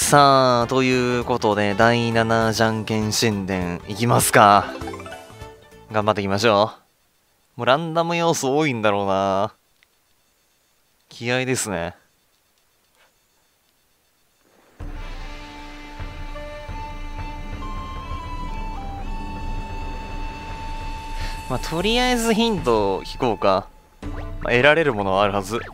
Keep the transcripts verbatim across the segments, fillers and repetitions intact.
さあ、ということで、だいななじゃんけん神殿いきますか。頑張っていきましょう。もうランダム要素多いんだろうな。気合ですね。まあ、とりあえずヒントを聞こうか。まあ、得られるものはあるはず。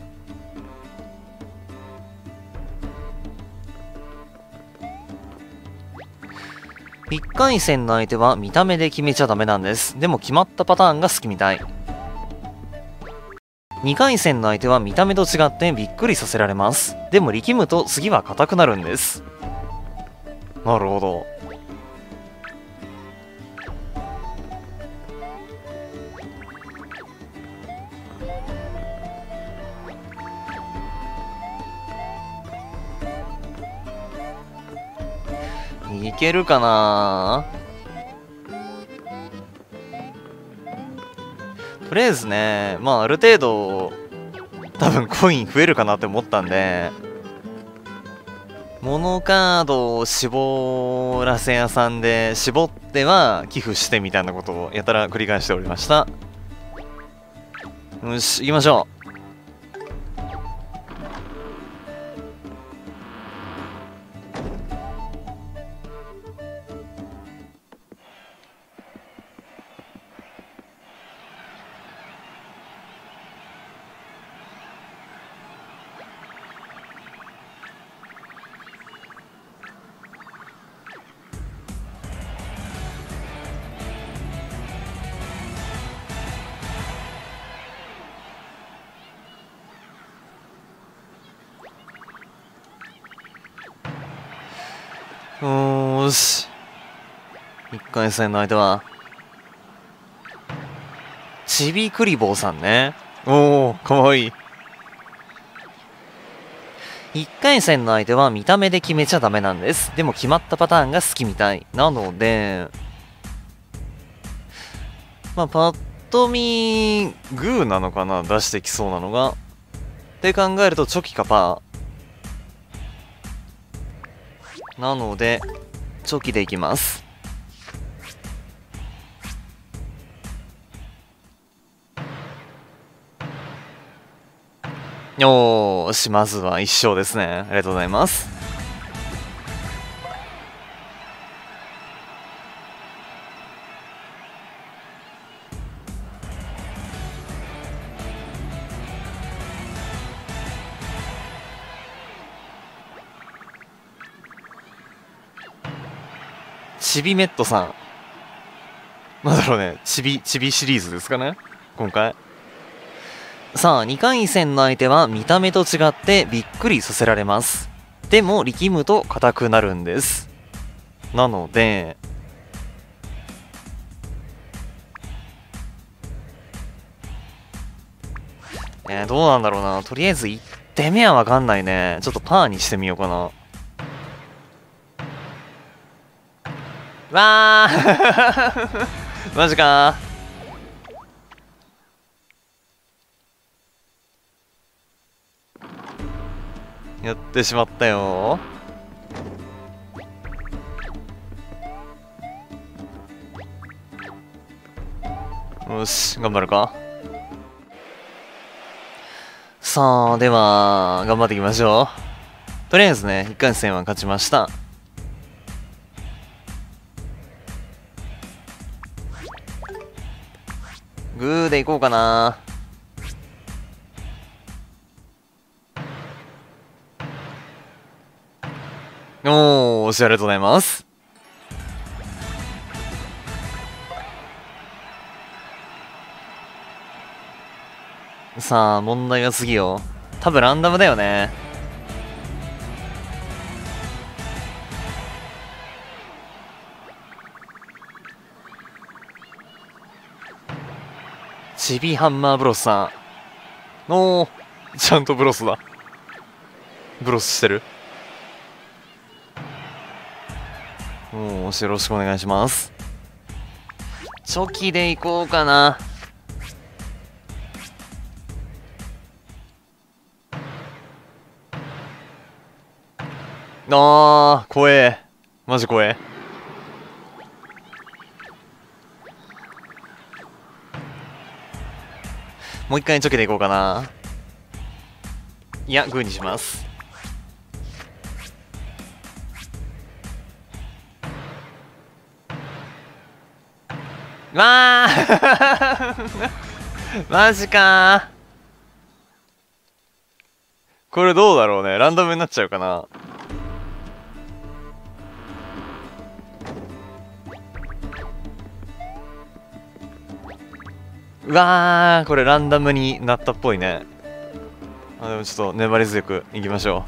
いっかい戦の相手は見た目で決めちゃダメなんです。でも決まったパターンが好きみたい。にかい戦の相手は見た目と違ってびっくりさせられます。でも力むと次は硬くなるんです。なるほど。いけるかな。とりあえずね、まあある程度多分コイン増えるかなって思ったんで、モノカードを絞らせ屋さんで絞っては寄付してみたいなことをやたら繰り返しておりました。よし、行きましょう。よーし。いっかい戦の相手は、ちびくりぼうさんね。おー、かわいい。いっかい戦の相手は見た目で決めちゃダメなんです。でも決まったパターンが好きみたい。なので、まあ、パッと見、グーなのかな、出してきそうなのが。って考えると、チョキかパー。なので、チョキでいきます。よーし、まずはいっ勝ですね。ありがとうございます。ちびメットさん。なんだろうね。ちび、ちびシリーズですかね今回。さあ、にかい戦の相手は見た目と違ってびっくりさせられます。でも力むと硬くなるんです。なので、えー、どうなんだろうな。とりあえずいってんめはわかんないね。ちょっとパーにしてみようかな。わーマジかやってしまったよ。よし、頑張るか。さあ、では、頑張っていきましょう。とりあえずね、いっかい戦は勝ちました。グーでいこうかな。おー、しありがとうございます。さあ、問題は次よ。多分ランダムだよね。チビハンマーブロスさん。おー、ちゃんとブロスだ。ブロスしてる。おー、よろしくお願いします。チョキでいこうかな。 あー、怖え。マジ怖え。もう一回ちょけていこうかな。いや、グーにします。わーマジかー。これどうだろうね。ランダムになっちゃうかな。うわー、これランダムになったっぽいね。あ、でもちょっと粘り強くいきましょ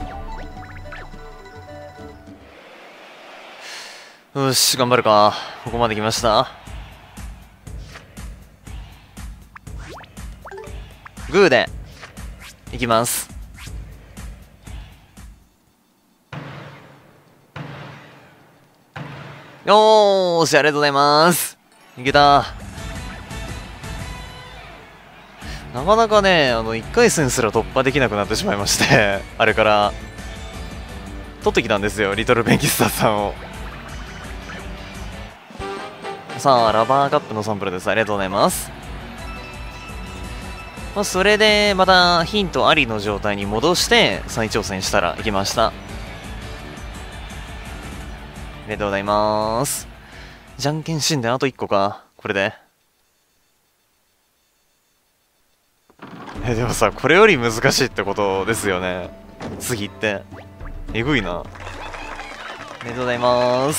う。よし、頑張るか。ここまで来ました。グーでいきます。よーし、ありがとうございます。いけた。なかなかね、あの、いっかい戦すら突破できなくなってしまいまして、あれから、取ってきたんですよ、リトルベンキスターさんを。さあ、ラバーカップのサンプルです。ありがとうございます。まあ、それで、またヒントありの状態に戻して、再挑戦したらいきました。ありがとうございます。じゃんけん神殿あといっこか。これで。え、でもさ、これより難しいってことですよね。次って。えぐいな。ありがとうございます。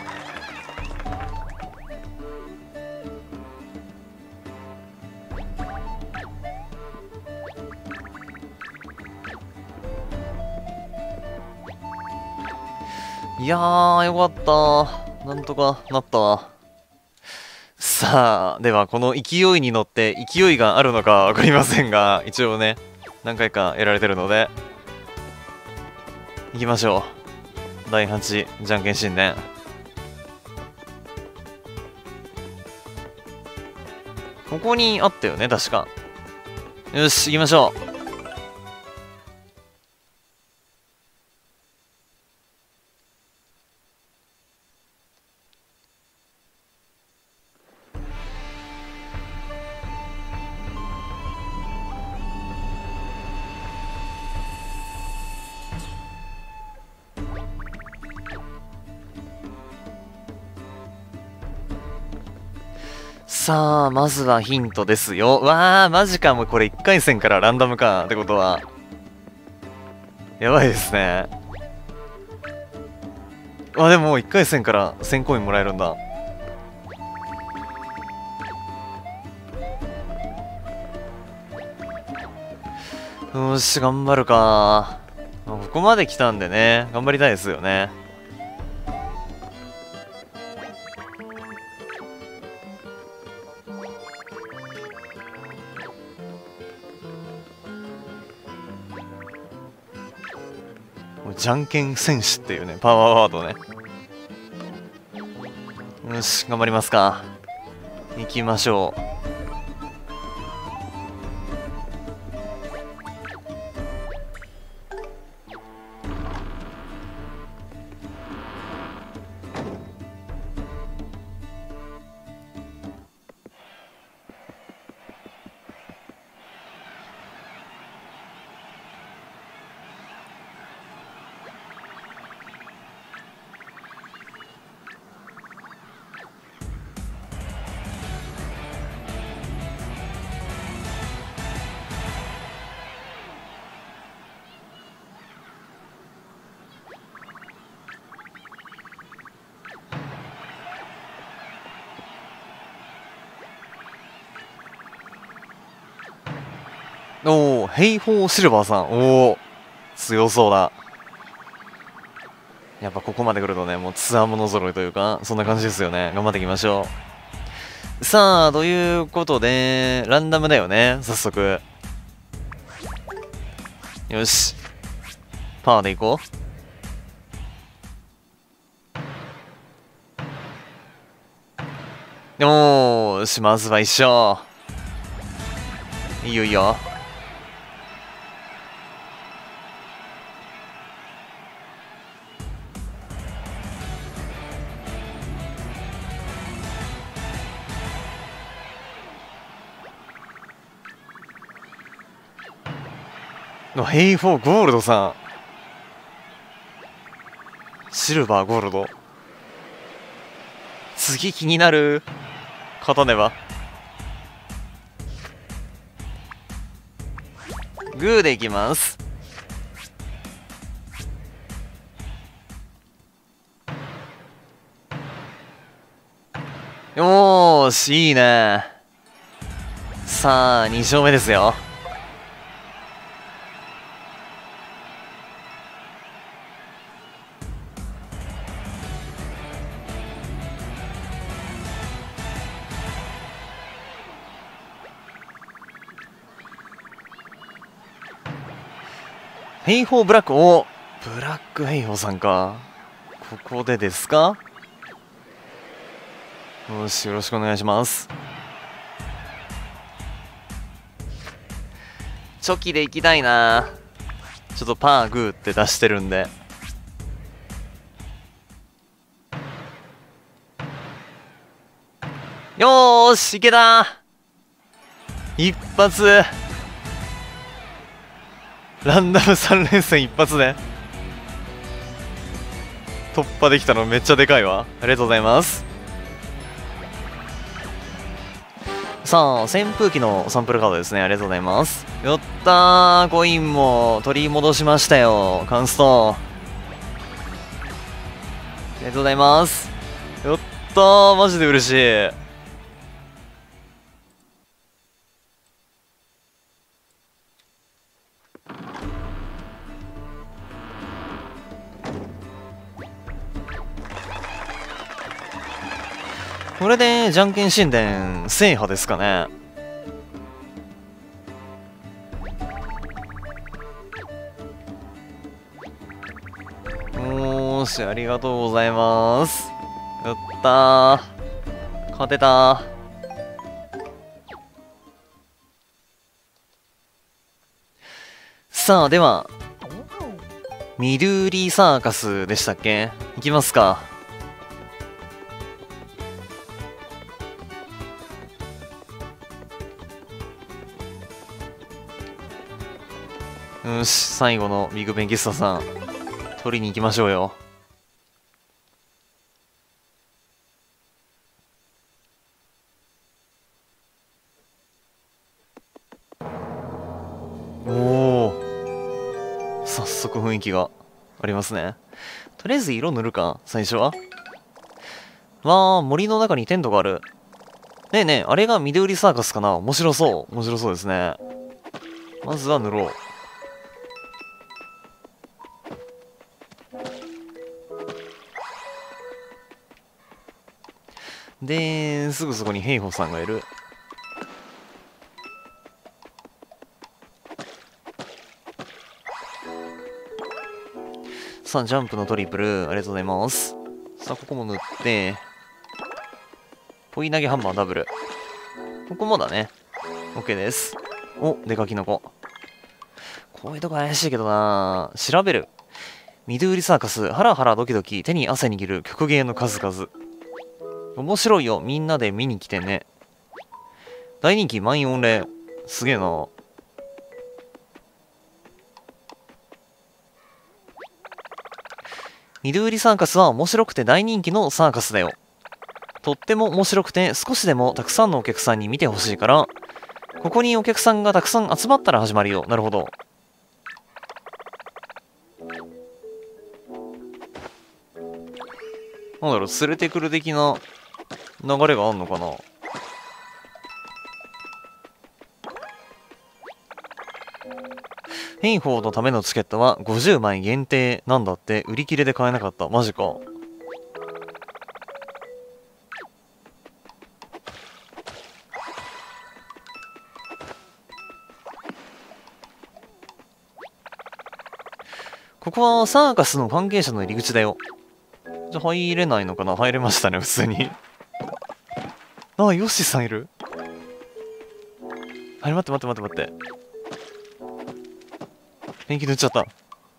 いやー、よかった。なんとかなったわ。さあ、ではこの勢いに乗って勢いがあるのか分かりませんが、一応ね、何回かやられてるので、行きましょう。だいはちじゃんけん神殿。ここにあったよね、確か。よし、行きましょう。さあ、まずはヒントですよ。わー、マジか。もうこれいっかい戦からランダムか。ってことは。やばいですね。あ、でももういっかい戦からせんコインもらえるんだ。よし、頑張るか。ここまで来たんでね、頑張りたいですよね。じゃんけん戦士っていうね、パワーワードね。よし、頑張りますか。行きましょう。おお、ヘイホーシルバーさん。おお、強そうだ。やっぱここまで来るとね、もうツアーもの揃いというか、そんな感じですよね。頑張っていきましょう。さあ、ということで、ランダムだよね、早速。よし。パワーでいこう。おーし、まずは一緒。いいよいいよ。 のヘイフォーゴールドさん、シルバーゴールド、次気になる。勝たねば。グーでいきます。よーし、いいね。さあに勝目ですよ。ヘイホーブラック、おブラックヘイホーさんか。ここでですか。よし、よろしくお願いします。チョキでいきたいな。ちょっとパーグーって出してるんで。よーし、いけた。一発。ランダムさん連戦一発で突破できたのめっちゃでかいわ。ありがとうございます。さあ扇風機のサンプルカードですね。ありがとうございます。やったー、コインも取り戻しましたよ。カンストありがとうございます。やったー、マジで嬉しい。これでじゃんけん神殿制覇ですかね。よーし、ありがとうございます。やったー、勝てたー。さあではミドゥーリーサーカスでしたっけ。いきますか。よし、最後のビッグベンキスタさん取りに行きましょうよ。おお、早速雰囲気がありますね。とりあえず色塗るか最初は。わあ、森の中にテントがある。ねえねえ、あれがミドゥーリサーカスかな。面白そう、面白そうですね。まずは塗ろう。で、すぐそこにヘイホさんがいる。さあ、ジャンプのトリプル、ありがとうございます。さあ、ここも塗って、ポイ投げハンマーダブル。ここもだね。OK です。お、デカキノコ。こういうとこ怪しいけどな。調べる。ミドゥーリサーカス、ハラハラドキドキ、手に汗握る曲芸の数々。面白いよ、みんなで見に来てね。大人気満員御礼。すげえな。ミドゥーリサーカスは面白くて大人気のサーカスだよ。とっても面白くて少しでもたくさんのお客さんに見てほしいから、ここにお客さんがたくさん集まったら始まるよ。なるほど。なんだろう、連れてくる的な流れがあんのかな。ヘイフォーのためのチケットはごじゅうまい限定なんだって。売り切れで買えなかった。マジか。ここはサーカスの関係者の入り口だよ。じゃあ入れないのかな。入れましたね、普通に。ああ、ヨッシーさんいる。あれ、待って待って待って待って。ペンキ塗っちゃった。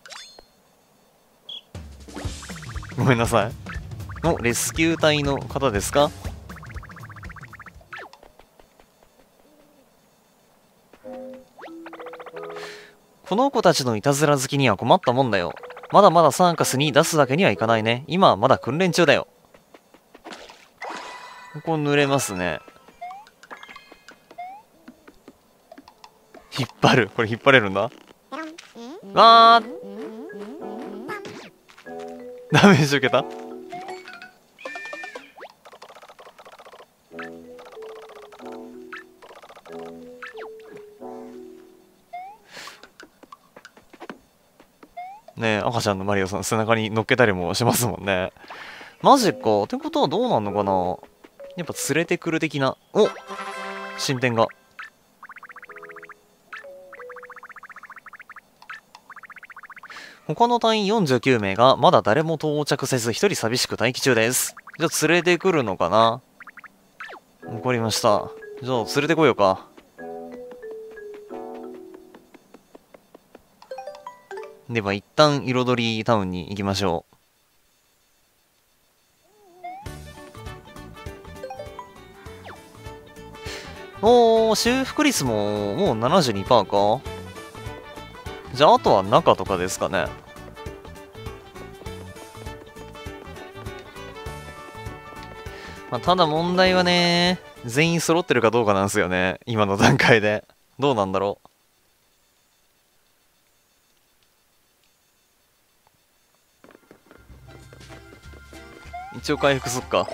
ごめんなさい。のレスキュー隊の方ですか。 この子たちのいたずら好きには困ったもんだよ。まだまだサーカスに出すわけにはいかないね。今はまだ訓練中だよ。ここ濡れますね。引っ張る。これ引っ張れるんだ。わー、ダメージ受けた。ねえ、赤ちゃんのマリオさん背中に乗っけたりもしますもんね。マジか。ってことはどうなんのかな。やっぱ連れてくる的な。お、進展が。他の隊員よんじゅうきゅうめいがまだ誰も到着せずひとり寂しく待機中です。じゃあ連れてくるのかな。わかりました。じゃあ連れてこようか。では一旦彩りタウンに行きましょう。おー、修復率ももう ななじゅうにパーセント か。じゃああとは中とかですかね。まあ、ただ問題はね、全員揃ってるかどうかなんですよね。今の段階で。どうなんだろう。一応回復すっか。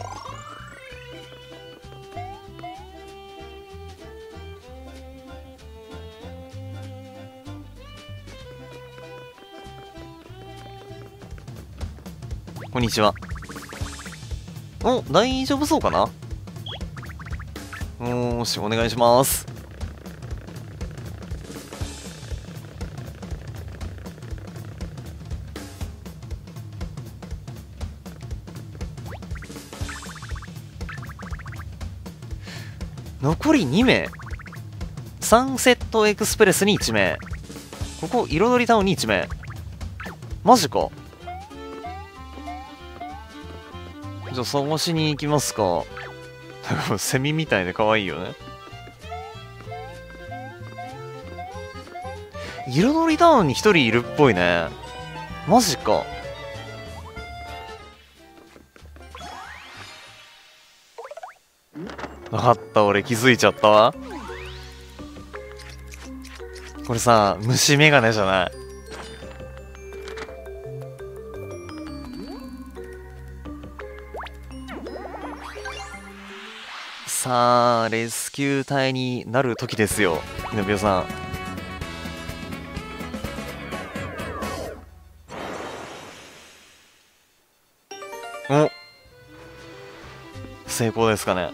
こんにちは。お、大丈夫そうかな。よーし、お願いします。残りにめい。サンセットエクスプレスにいちめい。ここ、彩りタウンにいちめい。マジか。じゃあ探しに行きますか。セミみたいで可愛いよね。彩りタウンにひとりいるっぽいね。マジか。分かった、俺気づいちゃったわ。これさ、虫眼鏡じゃない。さあ、レスキュー隊になる時ですよ、イノビオさん。お、成功ですかね。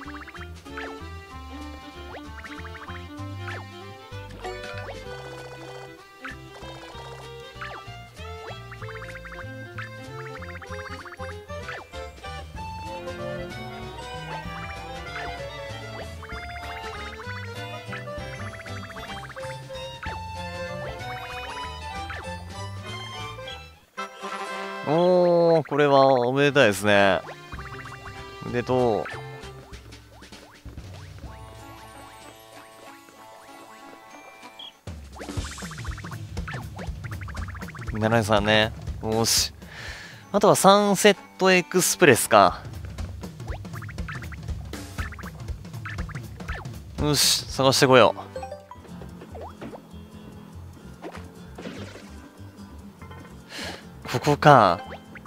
おー、これはおめでたいですね。おめでとう。みならさんね。よし。あとはサンセットエクスプレスか。よし、探してこよう。ここか。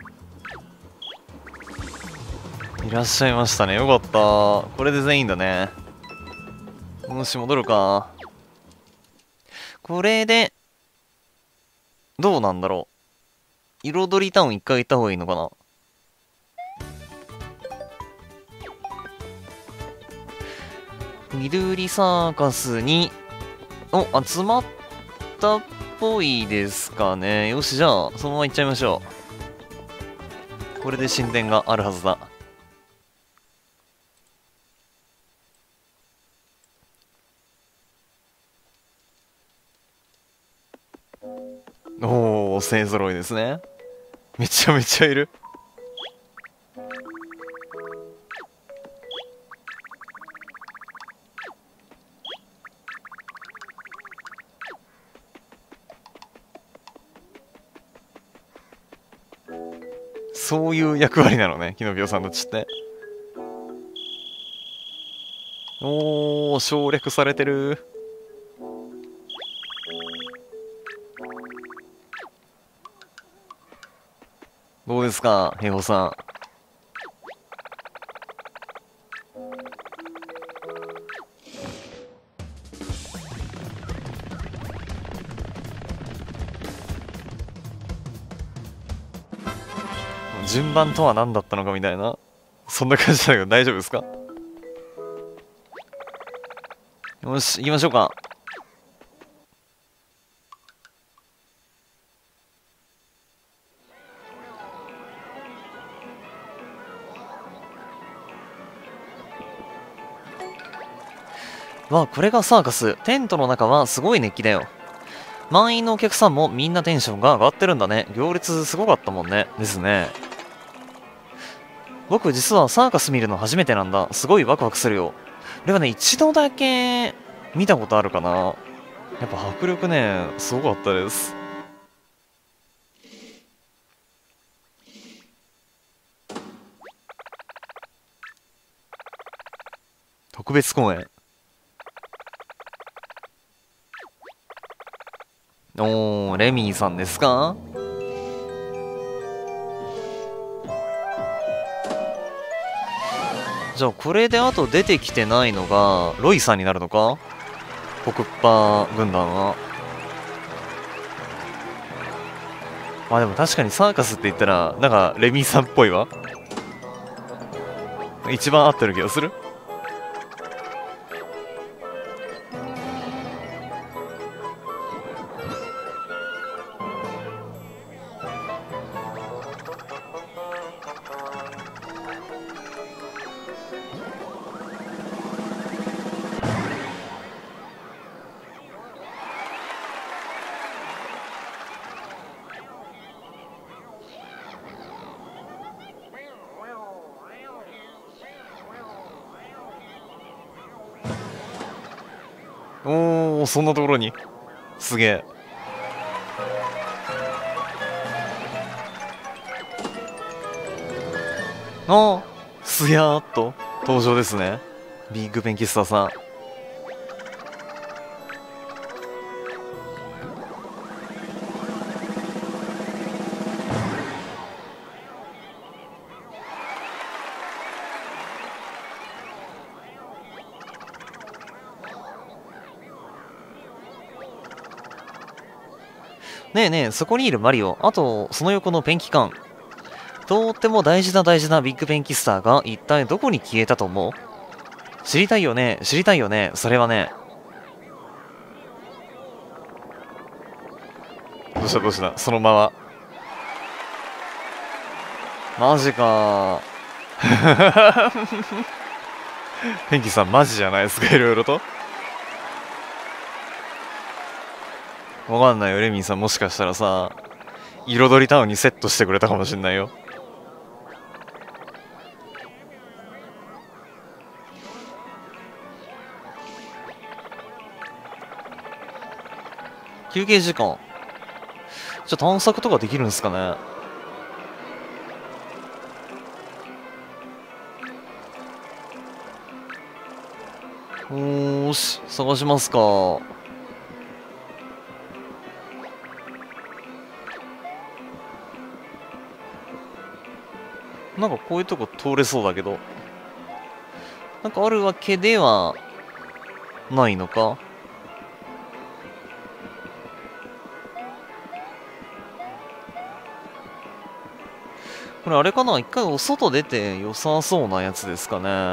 いらっしゃいましたね。よかった。これで全員だね。よし、戻るか。これで、どうなんだろう。彩りタウン一回行った方がいいのかな。緑サーカスに、お、集まったっぽいですかね。よし、じゃあ、そのまま行っちゃいましょう。これで進展があるはずだ。おー、勢揃いですね。めちゃめちゃいる。 そういう役割なのね、キノピオさんたちって。おー、省略されてる。どうですか、平穂さん。順番とは何だったのかみたいな、そんな感じだけど大丈夫ですか？よし、行きましょうか。わあ、これがサーカス。テントの中はすごい熱気だよ。満員のお客さんもみんなテンションが上がってるんだね。行列すごかったもんね。ですね。僕実はサーカス見るの初めてなんだ。すごいワクワクするよ。ではね、一度だけ見たことあるかな。やっぱ迫力ね、すごかったです。特別公演。おー、レミーさんですか？じゃあこれであと出てきてないのがロイさんになるのか？ポクッパー軍団は。まあでも確かにサーカスって言ったらなんかレミーさんっぽいわ。一番合ってる気がする。おー、そんなところに。すげえ。あー、すやーっと登場ですね。ビッグペンキスタさん。ねえねえ、そこにいるマリオ、あとその横のペンキ缶。とっても大事な大事なビッグペンキスターが一体どこに消えたと思う？知りたいよね、知りたいよね、それはね。どうしたどうした、そのまま。マジかー。ペンキさんマジじゃないですか、いろいろと。わかんないよ、レミンさんもしかしたらさ、彩りタウンにセットしてくれたかもしんないよ。休憩時間。じゃあ探索とかできるんですかね。おーし、探しますか。なんかこういうとこ通れそうだけど。なんかあるわけではないのか。これあれかな、一回お外出て良さそうなやつですかね。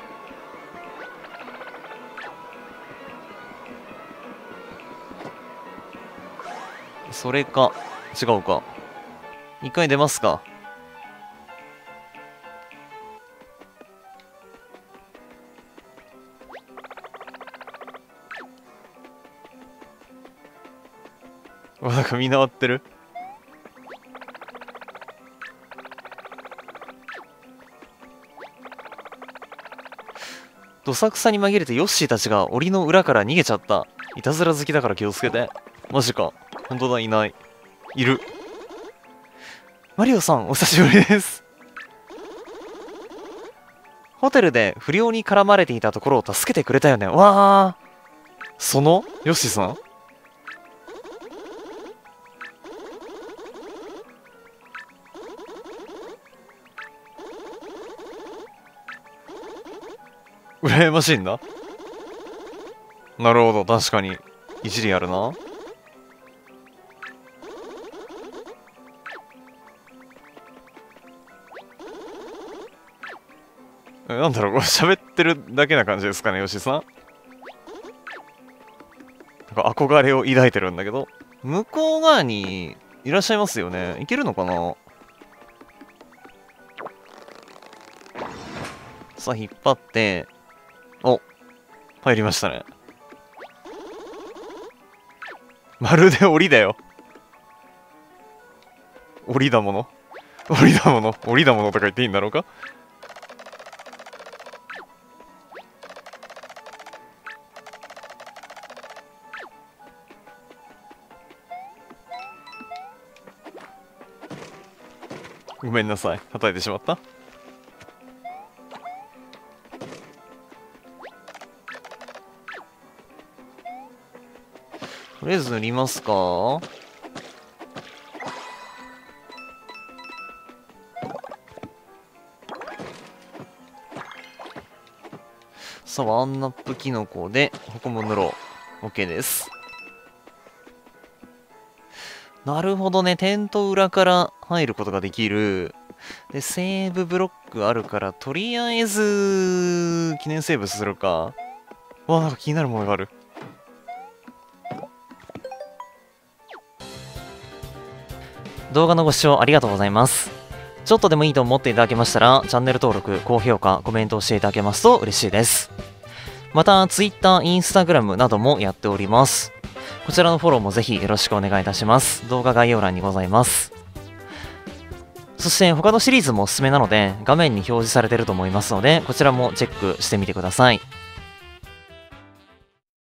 それか、違うか。一回出ますか。わ、なんかみんな割ってる。どさくさに紛れてヨッシーたちが檻の裏から逃げちゃった。いたずら好きだから気をつけて。マジか。本当だ、いない。いる。 マリオさんお久しぶりです。ホテルで不良に絡まれていたところを助けてくれたよね。わあ、そのヨッシーさん。羨ましいんだ。なるほど、確かに一理あるな。なんだろう、喋ってるだけな感じですかね、吉井さん。なんか憧れを抱いてるんだけど、向こう側にいらっしゃいますよね。いけるのかな。さあ、引っ張って、お、入りましたね。まるで檻だよ。檻だもの檻だもの檻だものとか言っていいんだろうか。ごめんなさい、叩いてしまった。とりあえず塗りますか。さあ、ワンナップキノコでここも塗ろう。 OK です。なるほどね、テント裏から入ることができる。で、セーブブロックあるから、とりあえず記念セーブするか。わあ、なんか気になるものがある。動画のご視聴ありがとうございます。ちょっとでもいいと思っていただけましたら、チャンネル登録、高評価、コメントをしていただけますと嬉しいです。また、Twitter、Instagram などもやっております。こちらのフォローもぜひよろしくお願いいたします。動画概要欄にございます。そして他のシリーズもおすすめなので、画面に表示されていると思いますので、こちらもチェックしてみてください。